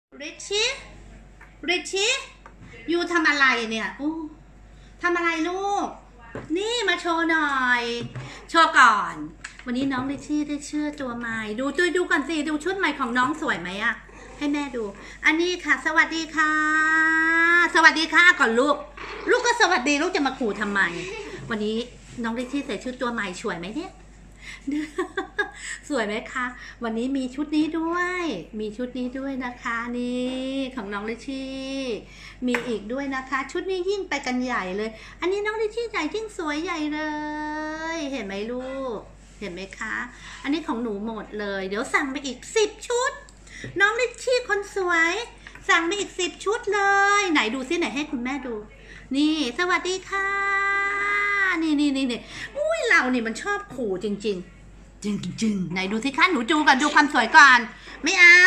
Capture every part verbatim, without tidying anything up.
ริชชี่ริชชี่ยูทำอะไรเนี่ยอู้ทำอะไรลูกนี่มาโชว์หน่อยโชว์ก่อนวันนี้น้องริชชี่ได้เชื่อตัวใหม่ดูดูดูก่อนสิดูชุดใหม่ของน้องสวยไหมอะให้แม่ดูอันนี้ค่ะสวัสดีค่ะสวัสดีค่ะก่อนลูกลูกก็สวัสดีลูกจะมาขู่ทำไมวันนี้น้องริชชี่ใส่ชุดตัวใหม่สวยไหมเนี่ยสวยไหมคะวันนี้มีชุดนี้ด้วยมีชุดนี้ด้วยนะคะนี่ของน้องริชชี่มีอีกด้วยนะคะชุดนี้ยิ่งไปกันใหญ่เลยอันนี้น้องริชชี่ใส่ยิ่งสวยใหญ่เลยเห็นไหมลูกเห็นไหมคะอันนี้ของหนูหมดเลยเดี๋ยวสั่งไปอีกสิบชุดน้องริชชี่คนสวยสั่งไปอีกสิบชุดเลยไหนดูซิไหนให้คุณแม่ดูนี่สวัสดีค่ะนี่นี่นี่นี่อุ้ยเรานี่มันชอบขู่จริงๆจริงจริงไหนดูสิคะหนูดูก่อนดูความสวยก่อนไม่เอา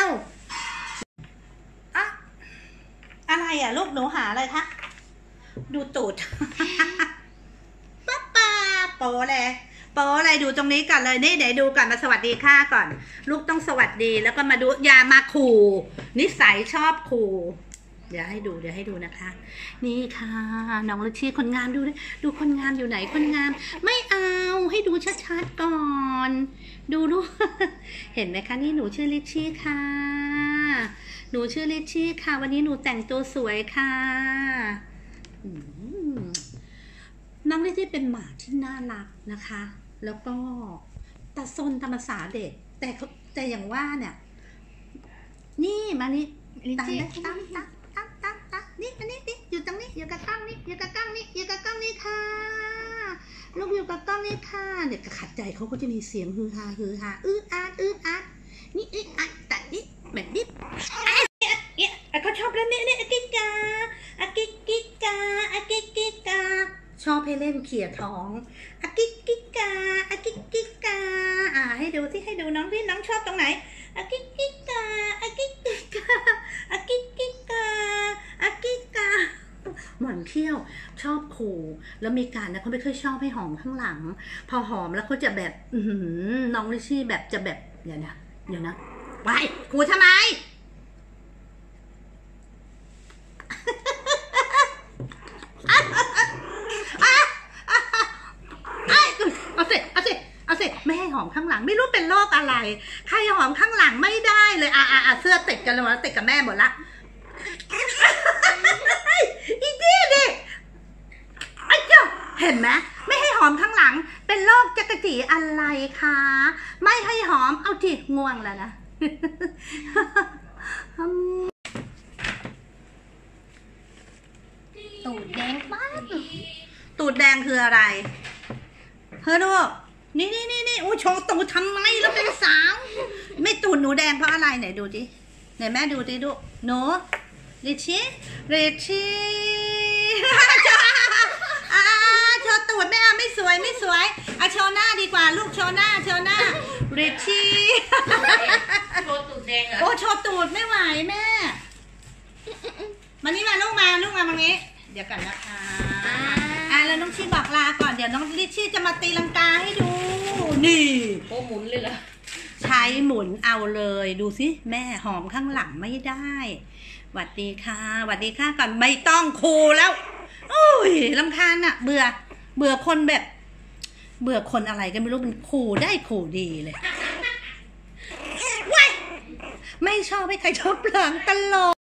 อะอะไรอ่ะลูกหนูหาอะไรคะดูตูดป้าป้าโปเลยโปอะไรดูตรงนี้ก่อนเลยนี่เดี๋ยวดูก่อนมาสวัสดีค่ะก่อนลูกต้องสวัสดีแล้วก็มาดูอย่ามาขู่นิสัยชอบขู่เดี๋ยวให้ดูเดี๋ยวให้ดูนะคะนี่ค่ะน้องริชชี่คนงามดูดูคนงามอยู่ไหนคนงามไม่เอาให้ดูชัดๆก่อนดูลูก เห็นไหมคะนี่หนูชื่อริชชี่ค่ะหนูชื่อริชชี่ค่ะวันนี้หนูแต่งตัวสวยค่ะน้องริชชี่เป็นหมาที่น่ารักนะคะแล้วก็ตาซนธรรมศาสตร์เด็กแต่แต่อย่างว่าเนี่ยนี่มานี่ตามได้ตามตามตั้งตั้งตั้งนี่อันนี้นี่อยู่ตรงนี้อยู่กับกล้องนี่อยู่กับกล้องนี่อยู่กับกล้องนี่ค่ะลูกอยู่กับกล้องนี่ค่ะเด็กกระขัดใจเขาก็จะมีเสียงฮือฮาฮือฮาอื้ออาดอื้ออาดนี่อื้ออาดแต่นี่แบบนี้เนี่ยเขาชอบเล่นเนี่ยเนี่ยอากิกาอากิกิกาอากิกิกาชอบให้เล่นเขี่ยท้องอากิกิกาอากิกิกาอ่าให้ดูที่ให้ดูน้องที่น้องชอบตรงไหนอากิกิกาอากิกิกาอากิกิกาอากิกาหมันเขี้ยวชอบขู่แล้วมีการนะเขาไม่เคยชอบให้หอมข้างหลังพอหอมแล้วเขาจะแบบอืน้องริชชี่แบบจะแบบเดี๋ยวนะเดี๋ยวนะไปขู่ทำไมเอาสิเอาสิเอาสิไม่ให้หอมข้างหลังไม่รู้เป็นโรคอะไรใครหอมข้างหลังไม่ได้เลยอ่ะอ่ะอ่ะเสื้อติดกันแล้วติดกับแม่หมดละอีนี่ดิไอ้เจ้าเห็นไหมไม่ให้หอมข้างหลังเป็นโรคจักรจีอะไรคะไม่ให้หอมเอาทีง่วงแล้วนะตูดแดงมากตูดแดงคืออะไรเฮ้ยลูกนี่นี่นี่นี่โอ้โชว์ตูดทำไมแล้วเป็นสาวไม่ตูดหนูแดงเพราะอะไรไหนดูดิไหนแม่ดูดิดูหนูริชชี่ริชชี่อ่าโชว์ตูดไม่เอาไม่สวยไม่สวยเอาโชว์หน้าดีกว่าลูกโชว์หน้าโชว์หน้าริชชี่โชว์ตูดแดงเหรอโอ้โชว์ตูดไม่ไหวแม่มานี่มาลูกมาลูกมาตรงนี้เดี๋ยวก่อนนะคะอ่าแล้วน้องชี่บอกลาก่อนเดี๋ยวน้องริชชี่จะมาตีลังกาให้ดูนี่โอ้หมุนเลยเหรอใช้หมุนเอาเลยดูสิแม่หอมข้างหลังไม่ได้หวัดดีค่ะหวัดดีค่ะก่อนไม่ต้องคูแล้วอุ้ยรำคาญอะเบื่อเบื่อคนแบบเบื่อคนอะไรกันไม่รู้มันขู่ได้ขู่ดีเลยไม่ชอบให้ใครชอบหลังตลอด